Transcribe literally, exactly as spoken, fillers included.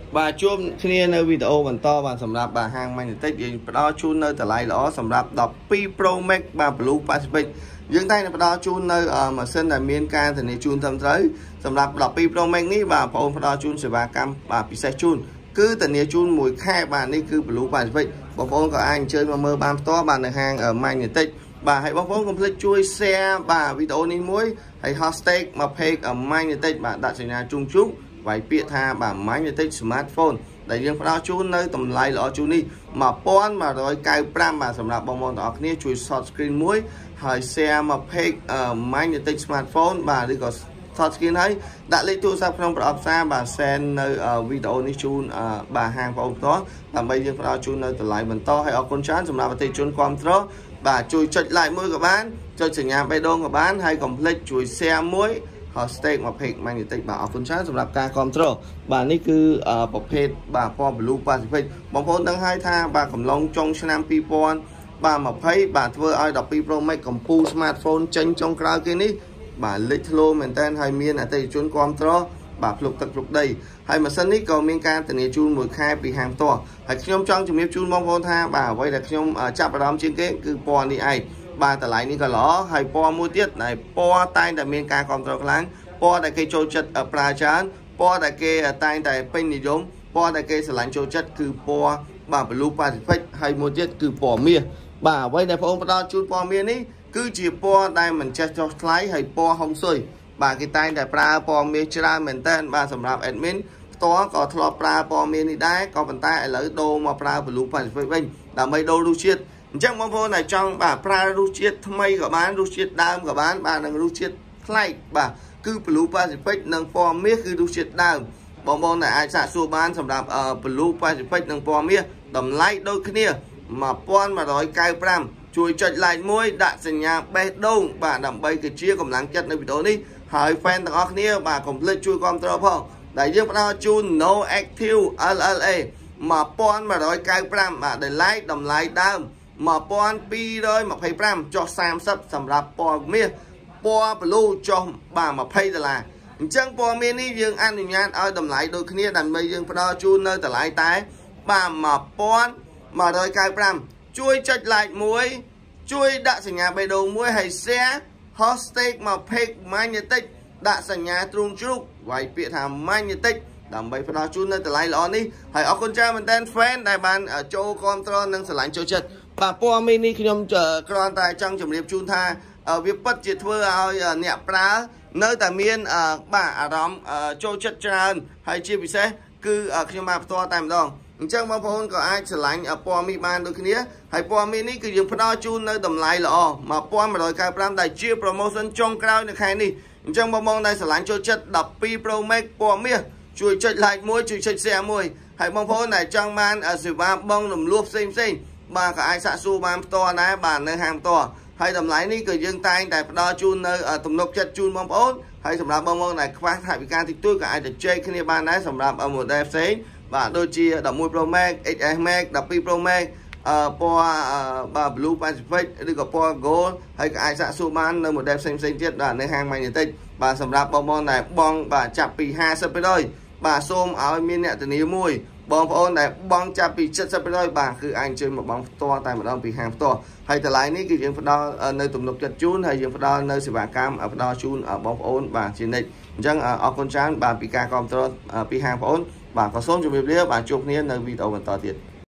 bà chôm kia nơi video bản to và sầm rạp bà hàng mình tết gì đó chun nơi từ lại đó sầm rạp đọc ProMax bà Blue Pacific dương tay là đó chun nơi mà sân là miền ca thì này chun thâm tới sầm rạp đọc ProMax ní và phone đó chun sẽ ba cam bà bị sai chun cứ từ này chun mùi khai bà ní cứ Blue Pacific bảo phone có anh chơi mà mơ bám to bà nơi hàng ở mai người tết bà hãy bảo phone complete chui xe bà video ní muối hãy hashtag mà page ở mai người tết bà đặt nhà chung chúc vài bịa tha bà máy nhận tích smartphone đại dương phải chú nơi tầm lại lọ chú đi mà pon mà rồi cài pram mà sầm rạp bong bong đó kia chui short screen muối hỏi xe mà page ở máy nhận tích smartphone bà đi có short screen ấy đã lấy tu sắp trongประxa bà xem nơi video này chú bà hàng vào đó làm bây giờ phải chú nơi tầm lại bẩn to hay ở con chán sầm rạp bà thấy chú quan đó bà chui chật lại muối của bạn cho chỉnh nhà bay đông của bạn hay complete chui xe muối hashtag mà phê mang những tích bảo phân sátสำหรับการ control bàនេះគឺប្រភេទបាទពណ៌ blue pacific បងប្អូនដឹងហើយថាបាទកំឡុងចុងឆ្នាំពីរពាន់បាទยี่สิบបាទធ្វើឲ្យ12 Pro Max កំពូល smartphone ចេញចុងក្រោយគេនេះបាទលេចធ្លោមែនតើហើយមានអតិថិជន control បាទភ្លុកទឹកភ្លុកដីហើយម៉ាស៊ីននេះក៏មានការធានាជូនមួយខែពីហាងផ្ទាល់ហើយខ្ញុំចង់ជំរាបជូនបងប្អូនថាបាទអ្វីដែលខ្ញុំចាប់អារម្មណ៍ជាងគេគឺពណ៌នេះឯងបាទតម្លៃនេះក៏ល្អហើយពណ៌មួយទៀតដែលពណ៌តែងតែមានការគ្រប់គ្រងខ្លាំងពណ៌ដែលគេចូលចិត្តប្រើច្រើនពណ៌ដែលគេតែងតែពេញនិយមពណ៌ដែលគេស្រឡាញ់ចូលចិត្តគឺពណ៌បាទ Blue Pacific ហើយមួយទៀតគឺពណ៌មាសបាទអ្វីដែលបងប្អូនផ្ដល់ជូនពណ៌មាសនេះគឺជាពណ៌ដែលមិនចេះចុះថ្លៃហើយពណ៌ហុងស៊ុយបាទគេតែងតែប្រើពណ៌មាសច្រើនមែនតើបាទសម្រាប់ admin ផ្ទាល់ក៏ធ្លាប់ប្រើពណ៌មាសនេះដែរក៏ប៉ុន្តែឥឡូវដូរមកប្រើ Blue Pacific វិញដើម្បីដូររសជាតិអញ្ចឹងបងប្អូនដែលចង់បាទប្រើរសជាតិថ្មីក៏បានរសជាតិដើមក៏បានបាទនិងរសជាតិប្លែកបាទគឺ Blue Pacific និងពណ៌មាសគឺរសជាតិដើមបងប្អូនដែលអាចសាកសួរបានសម្រាប់ Blue Pacific និងពណ៌មាសតម្លៃដូចគ្នាmột nghìn một trăm chín mươi lămជួយចុច like មួយដាក់សញ្ញាបេះដូងបាទដើម្បីគឺជាកម្លាំងចិត្តនៅវីដេអូនេះហើយ fan ទាំងអស់គ្នាបាទកុំភ្លេចជួយគាំទ្រផងដែលយើងផ្ដល់ជូន No Active แอล แอล เอ một nghìn một trăm chín mươi lămបាទដែល like តម្លៃដើមmột nghìn hai trăm hai mươi lămចុះសាមសិបសម្រាប់ពណ៌មាសពណ៌ blue ចុះបាទยี่สิบដុល្លារអញ្ចឹងពណ៌មាសនេះយើងអនុញ្ញាតឲ្យតម្លៃដូចគ្នាដើម្បីយើងផ្ដល់ជូននៅតម្លៃតែបាទmột nghìn một trăm chín mươi lămជួយចុច like មួយជួយដាក់សញ្ញាបេះដូងមួយហើយ share hashtag មក page magnetic ដាក់សញ្ញាទ្រូងជ្រូកវាយពាក្យថា magnetic ដើម្បីផ្ដល់ជូននៅតម្លៃល្អនេះហើយអរគុណច្រើនមែនតើ fan ដែលបានចូលគ្រប់គ្រងនិងស្រឡាញ់ចូលចិត្តបាទពណ៌មាសនេះខ្ញុំគ្រាន់តែចង់ជម្រាបជូនថាវាពិតជាធ្វើឲ្យអ្នកប្រើនៅតែមានបាទអារម្មណ៍ចូលចិត្តច្រើនហើយជាពិសេសគឺខ្ញុំបានផ្ទាល់តែម្ដងអញ្ចឹងបងប្អូនក៏អាចស្រឡាញ់ពណ៌មាសបានដូចគ្នាហើយពណ៌មាសនេះគឺយើងផ្ដល់ជូននៅតម្លៃល្អmột nghìn một trăm chín mươi lămដែលជា promotion ចុងក្រោយនៅខែនេះអញ្ចឹងបងប្អូនដែលស្រឡាញ់ចូលចិត្ត12 Pro Max ពណ៌មាសជួយចុច like មួយជួយចុច share មួយហើយបងប្អូនដែលចង់បានសេវាបងរំលោះផ្សេងផ្សេងបាទក៏អាចសាកសួរបានផ្ទាល់ដែរបាទនៅហាងផ្ទាល់ហើយតម្លៃនេះគឺយើងតែងតែផ្ដល់ជូននៅទំនុកចិត្តជូនបងប្អូនហើយសម្រាប់បងប្អូនដែលខ្វះថវិកាតិចតួចក៏អាចទៅជែកគ្នាបានដែរសម្រាប់ model ផ្សេងបាទដូចជាeleven Pro Max เอ็กซ์ เอส Max twelve Pro Max អឺពណ៌បាទ Blue Pacific ឬក៏ពណ៌ Gold ហើយក៏អាចសាកសួរបាននៅ model ផ្សេងផ្សេងទៀតបាទនៅហាង Magnetic បាទសម្រាប់បងប្អូនដែលបងបាទចាប់ពីห้าสิบ%បាទសូមឲ្យមានអ្នកធានាមួយបងប្អូនដែលបងចាប់ពីseventy%បាទគឺអាចជួយមកបងផ្ទាល់តែម្ដងពីហាងផ្ទាល់ហើយតម្លៃនេះគឺយើងផ្ដល់នៅទំនុកចិត្តជូនហើយយើងផ្ដល់នៅសេវាកម្មផ្ដល់ជូនបងប្អូនបាទជានិច្ចអញ្ចឹងអរគុណច្រើនបាទពីការគ្រប់គ្រងពីហាងបងប្អូនបាទក៏សូមជម្រាបលាបាទជួបគ្នានៅវីដេអូបន្តទៀត